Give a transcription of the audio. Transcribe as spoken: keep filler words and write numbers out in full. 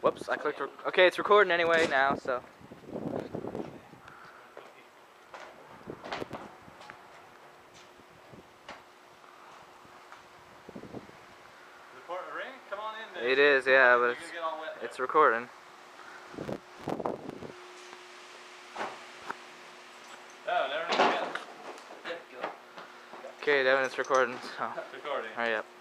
Whoops, I clicked. Rec okay, it's recording anyway now, so. Ring? Come on in, dude. It is, yeah, but You're it's, gonna get all wet there. it's recording. Oh, never mind. Okay, Devin, it's recording. So. It's recording. Hurry up.